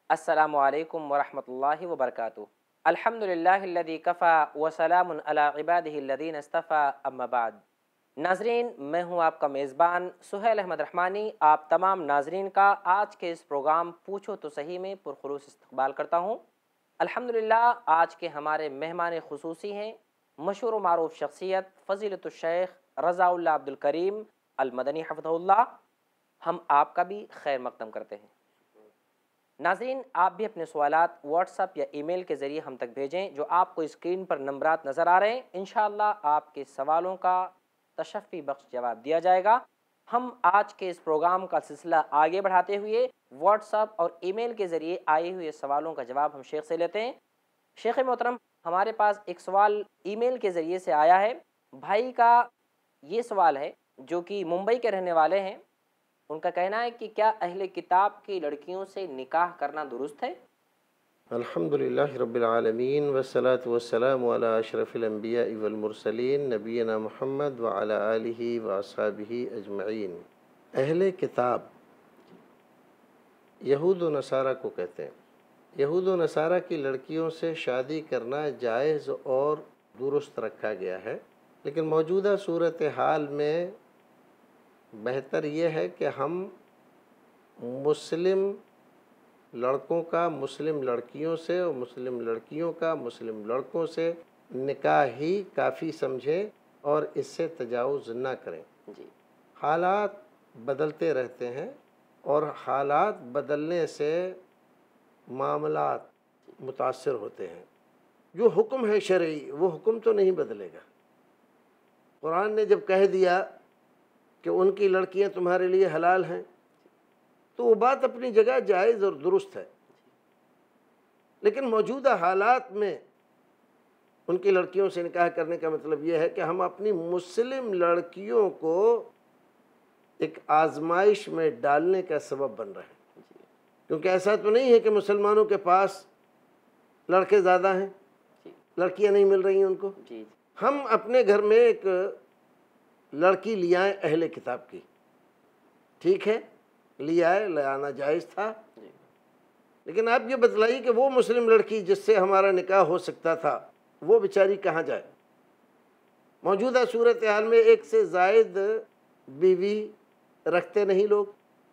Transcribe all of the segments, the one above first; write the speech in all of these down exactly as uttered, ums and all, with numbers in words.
السلام علیکم ورحمۃ اللہ وبرکاتہ۔ الحمدللہ الذی کفا وسلام علی عبادہ الذین اصطفیٰ، اما بعد۔ ناظرین، میں ہوں آپ کا میزبان سہیل احمد رحمانی، آپ تمام ناظرین کا آج کے اس پروگرام پوچھو تو صحیح میں پرخلوص استقبال کرتا ہوں۔ الحمدللہ آج کے ہمارے مہمان خصوصی ہیں مشہور و معروف شخصیت فضیلت الشیخ رضا اللہ عبد الکریم المدنی حفظہ اللہ۔ ہم آپ کا بھی خیر مقدم کرتے ہیں۔ ناظرین، آپ بھی اپنے سوالات واٹس ایپ یا ای میل کے ذریعے ہم تک بھیجیں، جو آپ کو اسکرین پر نمبرات نظر آ رہے ہیں۔ انشاءاللہ آپ کے سوالوں کا تشفی بخش جواب دیا جائے گا۔ ہم آج کے اس پروگرام کا سلسلہ آگے بڑھاتے ہوئے واٹس ایپ اور ای میل کے ذریعے آئے ہوئے سوالوں کا جواب ہم شیخ سے لیتے ہیں۔ شیخ محترم، ہمارے پاس ایک سوال ای میل کے ذریعے سے آیا ہے۔ بھائی کا یہ سوال ہے جو کہ ممبئی کے رہنے والے ہیں۔ ان کا کہنا ہے کہ کیا اہل کتاب کی لڑکیوں سے نکاح کرنا درست ہے؟ الحمدللہ رب العالمین والصلاة والسلام علی اشرف الانبیاء والمرسلین نبینا محمد وعلی آلہ واصحابہ اجمعین۔ اہل کتاب یہود و نصارہ کو کہتے ہیں۔ یہود و نصارہ کی لڑکیوں سے شادی کرنا جائز اور درست رکھا گیا ہے، لیکن موجودہ صورتحال میں بہتر یہ ہے کہ ہم مسلم لڑکوں کا مسلم لڑکیوں سے اور مسلم لڑکیوں کا مسلم لڑکوں سے نکاح ہی کافی سمجھیں اور اس سے تجاوز نہ کریں۔ جی، حالات بدلتے رہتے ہیں اور حالات بدلنے سے معاملات متاثر ہوتے ہیں۔ جو حکم ہے شرعی وہ حکم تو نہیں بدلے گا۔ قرآن نے جب کہہ دیا کہ ان کی لڑکیاں تمہارے لیے حلال ہیں تو وہ بات اپنی جگہ جائز اور درست ہے، لیکن موجودہ حالات میں ان کی لڑکیوں سے نکاح کرنے کا مطلب یہ ہے کہ ہم اپنی مسلم لڑکیوں کو ایک آزمائش میں ڈالنے کا سبب بن رہے ہیں، کیونکہ ایسا تو نہیں ہے کہ مسلمانوں کے پاس لڑکے زیادہ ہیں، لڑکیاں نہیں مل رہی ہیں ان کو۔ ہم اپنے گھر میں ایک لڑکی لے آئیں اہل کتاب کی، ٹھیک ہے، لے آئے، لے آنا جائز تھا، لیکن آپ یہ بتلائیے کہ وہ مسلم لڑکی جس سے ہمارا نکاح ہو سکتا تھا وہ بیچاری کہاں جائے؟ موجودہ صورتحال میں ایک سے زائد بیوی رکھتے نہیں لوگ،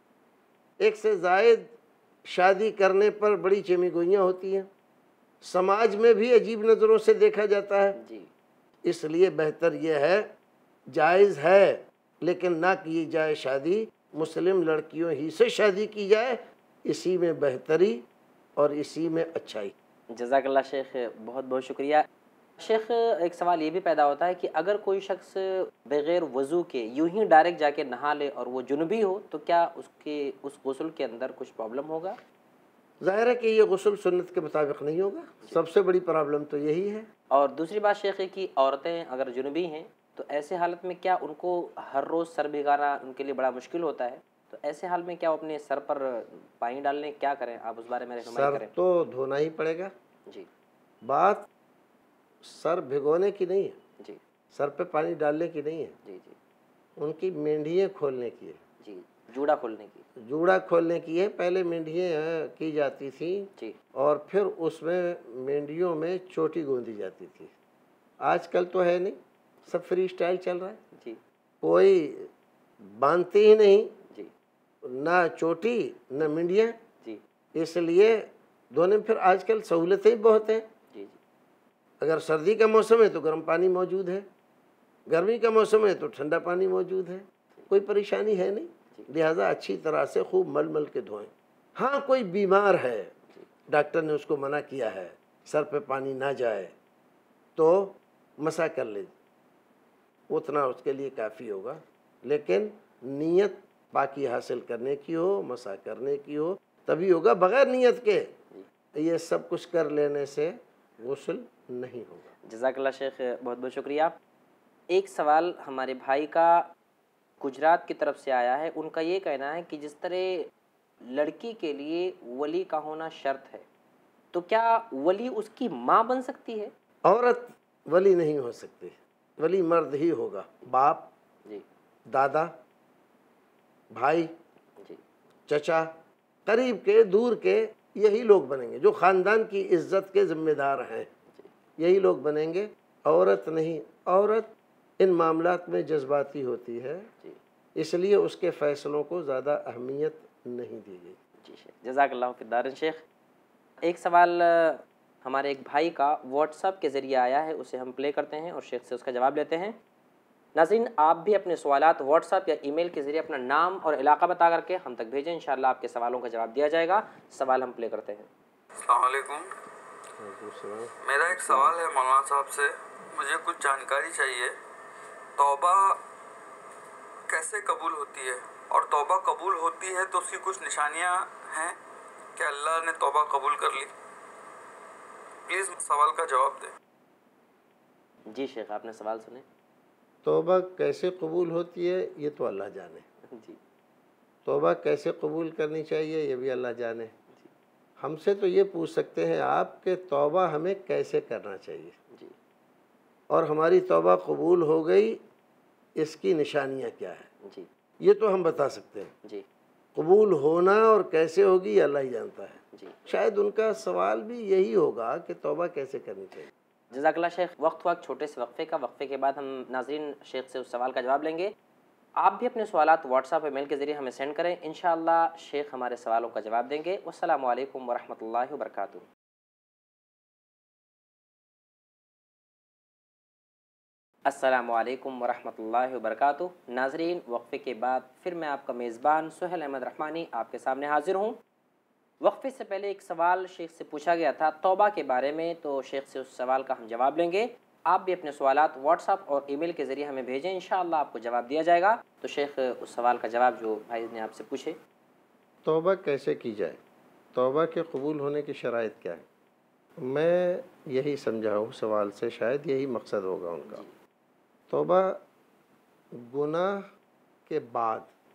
ایک سے زائد شادی کرنے پر بڑی چمی گوئیاں ہوتی ہیں، سماج میں بھی عجیب نظروں سے دیکھا جاتا ہے۔ اس لیے بہتر یہ ہے، جائز ہے لیکن نہ کی جائے شادی، مسلم لڑکیوں ہی سے شادی کی جائے، اسی میں بہتری اور اسی میں اچھائی۔ جزاک اللہ شیخ، بہت بہت شکریہ۔ شیخ، ایک سوال یہ بھی پیدا ہوتا ہے کہ اگر کوئی شخص بغیر وضو کے یوں ہی ڈائریکٹ جا کے نہا لے اور وہ جنبی ہو تو کیا اس کے اس غسل کے اندر کچھ پرابلم ہوگا؟ ظاہر ہے کہ یہ غسل سنت کے مطابق نہیں ہوگا، سب سے بڑی پرابلم تو یہی ہے۔ اور دوسری بات شیخ ہے کہ عورتیں اگر جنبی ہیں تو ایسے حالت میں کیا ان کو ہر روز سر بھگانا ان کے لیے بڑا مشکل ہوتا ہے؟ تو ایسے حال میں کیا وہ اپنے سر پر پانی ڈالنے کیا کریں؟ آپ اس بارے میں رہنمائی کریں۔ سر تو دھونا ہی پڑے گا۔ جی، بات سر بھگونے کی نہیں ہے، جی، سر پہ پانی ڈالنے کی نہیں ہے، جی، جی، ان کی مینڈیاں کھولنے کی ہے، جی، جوڑا کھولنے کی۔ جوڑا کھولنے کی ہے۔ پہلے مینڈیاں کی جاتی تھیں جی، اور پھر اس میں مینڈیوں میں چوٹی گوندی جاتی تھی۔ آج کل تو ہے نہیں، سب فری اسٹائل چل رہا ہے، جی، کوئی باندھتے ہی نہیں، جی، نہ چوٹی نہ منڈیاں۔ جی، اس لیے دونوں میں پھر آج کل سہولتیں بہت ہیں۔ جی، اگر سردی کا موسم ہے تو گرم پانی موجود ہے، گرمی کا موسم ہے تو ٹھنڈا پانی موجود ہے، کوئی پریشانی ہے نہیں، لہٰذا اچھی طرح سے خوب مل مل کے دھوئیں۔ ہاں کوئی بیمار ہے، ڈاکٹر نے اس کو منع کیا ہے سر پہ پانی نہ جائے تو مسح کر لے، اتنا اس کے لیے کافی ہوگا، لیکن نیت پاکی حاصل کرنے کی ہو، مسح کرنے کی ہو تبھی ہوگا، بغیر نیت کے یہ سب کچھ کر لینے سے غسل نہیں ہوگا۔ جزاک اللہ شیخ، بہت بہت شکریہ۔ ایک سوال ہمارے بھائی کا گجرات کی طرف سے آیا ہے۔ ان کا یہ کہنا ہے کہ جس طرح لڑکی کے لیے ولی کا ہونا شرط ہے تو کیا ولی اس کی ماں بن سکتی ہے؟ عورت ولی نہیں ہو سکتی، ولی مرد ہی ہوگا، باپ، جی، دادا، بھائی، جی، چچا، قریب کے دور کے یہی لوگ بنیں گے جو خاندان کی عزت کے ذمہ دار ہیں، یہی لوگ بنیں گے، عورت نہیں۔ عورت ان معاملات میں جذباتی ہوتی ہے، اس لیے اس کے فیصلوں کو زیادہ اہمیت نہیں دی گئی۔ جی شیخ، جزاک اللہ فی الدارین۔ شیخ، ایک سوال ہمارے ایک بھائی کا واٹس ایپ کے ذریعے آیا ہے، اسے ہم پلے کرتے ہیں اور شیخ سے اس کا جواب لیتے ہیں۔ ناظرین، آپ بھی اپنے سوالات واٹس ایپ یا ای میل کے ذریعے اپنا نام اور علاقہ بتا کر کے ہم تک بھیجیں، انشاءاللہ آپ کے سوالوں کا جواب دیا جائے گا۔ سوال ہم پلے کرتے ہیں۔ السلام علیکم، میرا ایک سوال ہے مولانا صاحب سے، مجھے کچھ جانکاری چاہیے۔ توبہ کیسے قبول ہوتی ہے، اور توبہ قبول ہوتی ہے تو اس کی کچھ نشانیاں ہیں کہ اللہ نے توبہ قبول کر لی؟ پلیز سوال کا جواب دیں۔ جی شیخ، آپ نے سوال سنے۔ توبہ کیسے قبول ہوتی ہے یہ تو اللہ جانے، جی توبہ کیسے قبول کرنی چاہیے یہ بھی اللہ جانے۔ ہم سے تو یہ پوچھ سکتے ہیں آپ کہ توبہ ہمیں کیسے کرنا چاہیے، جی اور ہماری توبہ قبول ہو گئی اس کی نشانیاں کیا ہیں، جی یہ تو ہم بتا سکتے ہیں۔ جی قبول ہونا اور کیسے ہوگی یہ اللہ ہی جانتا ہے۔ جی شاید ان کا سوال بھی یہی ہوگا کہ توبہ کیسے کرنی چاہیے۔ جزاک اللہ شیخ۔ وقت وقت چھوٹے سے وقفے کا، وقفے کے بعد ہم ناظرین شیخ سے اس سوال کا جواب لیں گے۔ آپ بھی اپنے سوالات واٹس ایپ اور میل کے ذریعے ہمیں سینڈ کریں، انشاءاللہ شیخ ہمارے سوالوں کا جواب دیں گے۔ والسلام علیکم ورحمۃ اللہ وبرکاتہ۔ السلام علیکم ورحمۃ اللہ وبرکاتہ۔ ناظرین، وقفے کے بعد پھر میں آپ کا میزبان سہیل احمد رحمانی آپ کے سامنے حاضر ہوں۔ وقفے سے پہلے ایک سوال شیخ سے پوچھا گیا تھا توبہ کے بارے میں، تو شیخ سے اس سوال کا ہم جواب لیں گے۔ آپ بھی اپنے سوالات واٹس ایپ اور ای میل کے ذریعے ہمیں بھیجیں، انشاءاللہ آپ کو جواب دیا جائے گا۔ تو شیخ، اس سوال کا جواب جو بھائی نے آپ سے پوچھے۔ توبہ کیسے کی جائے، توبہ کے قبول ہونے کی شرائط کیا ہے؟ میں یہی سمجھا ہوں سوال سے، شاید یہی مقصد ہوگا ان کا۔ توبہ گناہ کے بعد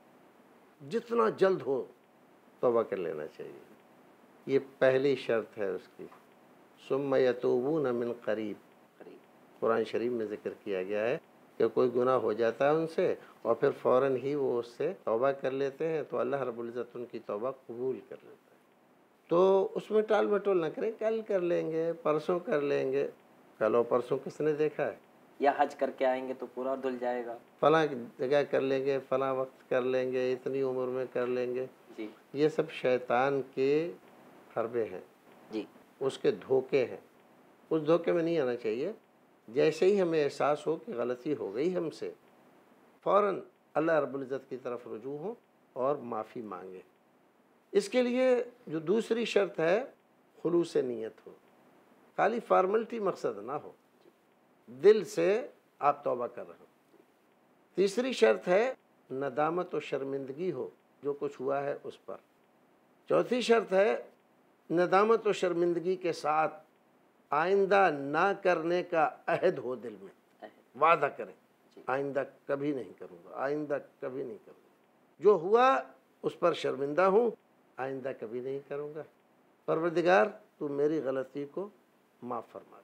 جتنا جلد ہو توبہ کر لینا چاہیے، یہ پہلی شرط ہے اس کی۔ ثم یتوبون من قریب، قرآن شریف میں ذکر کیا گیا ہے کہ کوئی گناہ ہو جاتا ہے ان سے اور پھر فوراً ہی وہ اس سے توبہ کر لیتے ہیں تو اللہ رب العزت ان کی توبہ قبول کر لیتا ہے۔ تو اس میں ٹال مٹول نہ کریں، کل کر لیں گے، پرسوں کر لیں گے۔ کل اور پرسوں کس نے دیکھا ہے؟ یا حج کر کے آئیں گے تو پورا دھل جائے گا، فلاں جگہ کر لیں گے، فلاں وقت کر لیں گے، اتنی عمر میں کر لیں گے۔ جی یہ سب شیطان کے حربے ہیں، جی اس کے دھوکے ہیں۔ اس دھوکے میں نہیں آنا چاہیے۔ جیسے ہی ہمیں احساس ہو کہ غلطی ہو گئی ہم سے، فوراً اللہ رب العزت کی طرف رجوع ہو اور معافی مانگے۔ اس کے لیے جو دوسری شرط ہے، خلوص نیت ہو، خالی فارملٹی مقصد نہ ہو، دل سے آپ توبہ کر رہے ہو۔ تیسری شرط ہے ندامت و شرمندگی ہو جو کچھ ہوا ہے اس پر۔ چوتھی شرط ہے ندامت و شرمندگی کے ساتھ آئندہ نہ کرنے کا عہد ہو، دل میں وعدہ کریں آئندہ کبھی نہیں کروں گا، آئندہ کبھی نہیں کروں گا، جو ہوا اس پر شرمندہ ہوں، آئندہ کبھی نہیں کروں گا، پروردگار تو میری غلطی کو معاف فرما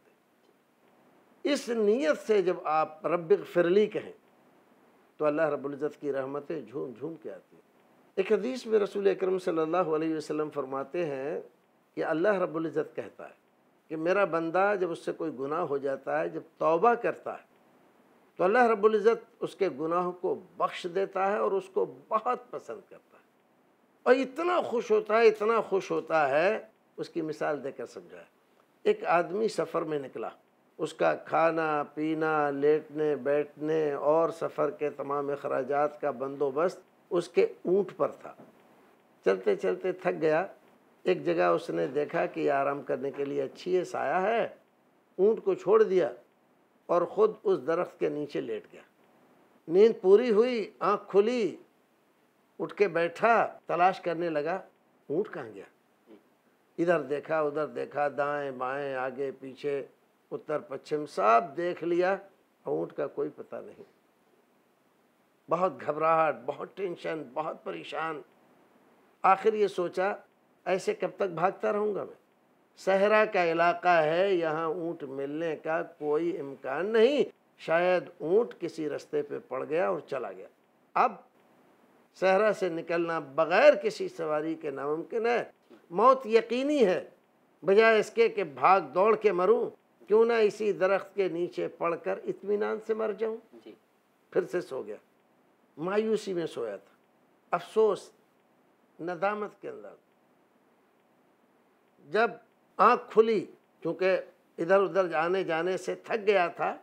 دے۔ اس نیت سے جب آپ رب اغفر لی کہیں تو اللہ رب العزت کی رحمتیں جھوم جھوم کے آتی ہیں۔ ایک حدیث میں رسول اکرم صلی اللہ علیہ وسلم فرماتے ہیں کہ اللہ رب العزت کہتا ہے کہ میرا بندہ جب اس سے کوئی گناہ ہو جاتا ہے، جب توبہ کرتا ہے تو اللہ رب العزت اس کے گناہوں کو بخش دیتا ہے اور اس کو بہت پسند کرتا ہے، اور اتنا خوش ہوتا ہے، اتنا خوش ہوتا ہے، اس کی مثال دے کر سمجھائے۔ ایک آدمی سفر میں نکلا، اس کا کھانا پینا، لیٹنے بیٹھنے اور سفر کے تمام اخراجات کا بندوبست اس کے اونٹ پر تھا۔ چلتے چلتے تھک گیا، ایک جگہ اس نے دیکھا کہ یہ آرام کرنے کے لیے اچھی ہے، سایہ ہے، اونٹ کو چھوڑ دیا اور خود اس درخت کے نیچے لیٹ گیا۔ نیند پوری ہوئی، آنکھ کھلی، اٹھ کے بیٹھا، تلاش کرنے لگا اونٹ کہاں گیا۔ ادھر دیکھا، ادھر دیکھا، دائیں بائیں، آگے پیچھے، اتر پچھم، سب دیکھ لیا، اونٹ کا کوئی پتہ نہیں۔ بہت گھبراہٹ، بہت ٹینشن، بہت پریشان۔ آخر یہ سوچا ایسے کب تک بھاگتا رہوں گا میں؟ صحرا کا علاقہ ہے، یہاں اونٹ ملنے کا کوئی امکان نہیں، شاید اونٹ کسی رستے پہ پڑ گیا اور چلا گیا۔ اب صحرا سے نکلنا بغیر کسی سواری کے ناممکن ہے، موت یقینی ہے، بجائے اس کے کہ بھاگ دوڑ کے مروں، کیوں نہ اسی درخت کے نیچے پڑھ کر اطمینان سے مر جاؤں۔ جی پھر سے سو گیا، مایوسی میں سویا تھا، افسوس، ندامت کے اندر۔ جب آنکھ کھلی، چونکہ ادھر ادھر آنے جانے سے تھک گیا تھا،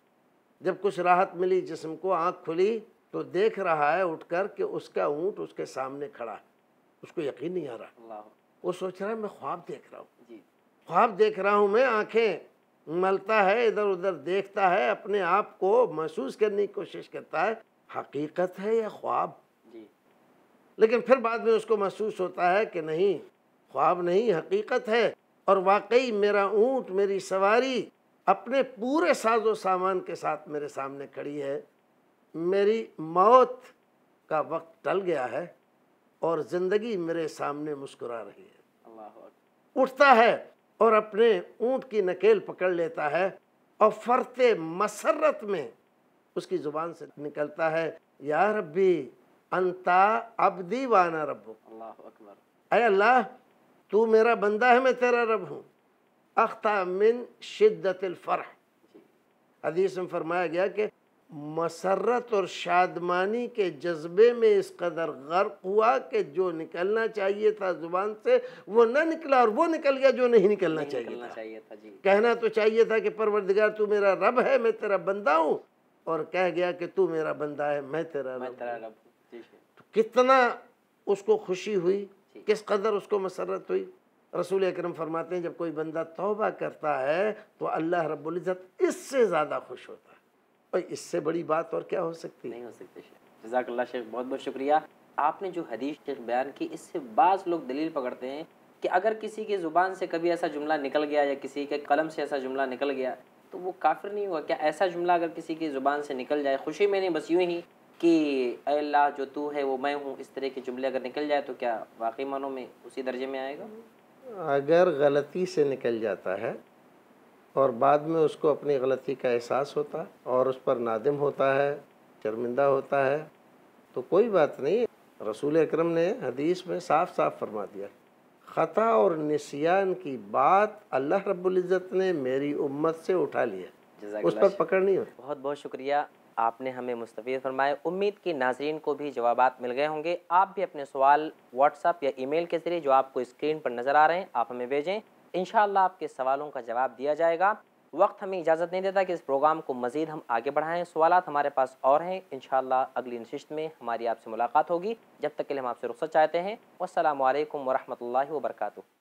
جب کچھ راحت ملی جسم کو، آنکھ کھلی تو دیکھ رہا ہے اٹھ کر کہ اس کا اونٹ اس کے سامنے کھڑا ہے۔ اس کو یقین نہیں آ رہا، اللہ وہ سوچ رہا ہے میں خواب دیکھ رہا ہوں، جی خواب دیکھ رہا ہوں میں۔ آنکھیں ملتا ہے، ادھر ادھر دیکھتا ہے، اپنے آپ کو محسوس کرنے کی کوشش کرتا ہے حقیقت ہے یا خواب۔ جی لیکن پھر بعد میں اس کو محسوس ہوتا ہے کہ نہیں، خواب نہیں، حقیقت ہے، اور واقعی میرا اونٹ، میری سواری اپنے پورے ساز و سامان کے ساتھ میرے سامنے کھڑی ہے۔ میری موت کا وقت ٹل گیا ہے اور زندگی میرے سامنے مسکرا رہی ہے۔ اللہ اکبر۔ اٹھتا ہے اور اپنے اونٹ کی نکیل پکڑ لیتا ہے، اور فرتے مسرت میں اس کی زبان سے نکلتا ہے، یا ربی انتا عبدی وانا ربک، اللہ اکبر۔ اے اللہ تو میرا بندہ ہے، میں تیرا رب ہوں۔ اختا من شدت الفرح، حدیث میں فرمایا گیا کہ مسرت اور شادمانی کے جذبے میں اس قدر غرق ہوا کہ جو نکلنا چاہیے تھا زبان سے وہ نہ نکلا، اور وہ نکل گیا جو نہیں نکلنا نہیں چاہیے نکلنا تھا۔ چاہیے تھا جی کہنا تو چاہیے تھا کہ پروردگار تو میرا رب ہے، میں تیرا بندہ ہوں، اور کہہ گیا کہ تو میرا بندہ ہے، میں تیرا میں رب تیرا ہوں۔ رب ہوں۔ جی جی تو کتنا اس کو خوشی ہوئی، جی۔ کس قدر اس کو مسرت ہوئی۔ رسول اکرم فرماتے ہیں جب کوئی بندہ توبہ کرتا ہے تو اللہ رب العزت اس سے زیادہ خوش ہوتا ہے۔ اور اس سے بڑی بات اور کیا ہو سکتی ہے؟ نہیں ہو سکتے شیخ۔ جزاک اللہ شیخ، بہت بہت شکریہ۔ آپ نے جو حدیث شیخ بیان کی، اس سے بعض لوگ دلیل پکڑتے ہیں کہ اگر کسی کی زبان سے کبھی ایسا جملہ نکل گیا یا کسی کے قلم سے ایسا جملہ نکل گیا تو وہ کافر نہیں ہوا۔ کیا ایسا جملہ اگر کسی کی زبان سے نکل جائے، خوشی میں نہیں، بس یوں ہی کہ اے اللہ جو تو ہے وہ میں ہوں، اس طرح کے جملے اگر نکل جائے تو کیا واقعی معنوں میں اسی درجے میں آئے گا؟ اگر غلطی سے نکل جاتا ہے اور بعد میں اس کو اپنی غلطی کا احساس ہوتا ہے اور اس پر نادم ہوتا ہے، شرمندہ ہوتا ہے، تو کوئی بات نہیں۔ رسول اکرم نے حدیث میں صاف صاف فرما دیا، خطا اور نسیان کی بات اللہ رب العزت نے میری امت سے اٹھا لیا، جزاک اس اللہ پر پکڑ نہیں ہوتی۔ بہت بہت شکریہ، آپ نے ہمیں مستفید فرمائے۔ امید کی ناظرین کو بھی جوابات مل گئے ہوں گے۔ آپ بھی اپنے سوال واٹس ایپ یا ای میل کے ذریعے جو آپ کو اسکرین پر نظر آ رہے ہیں آپ ہمیں بھیجیں، انشاءاللہ آپ کے سوالوں کا جواب دیا جائے گا۔ وقت ہمیں اجازت نہیں دیتا کہ اس پروگرام کو مزید ہم آگے بڑھائیں، سوالات ہمارے پاس اور ہیں، انشاءاللہ اگلی نشست میں ہماری آپ سے ملاقات ہوگی۔ جب تک کے لیے ہم آپ سے رخصت چاہتے ہیں۔ والسلام علیکم ورحمۃ اللہ وبرکاتہ۔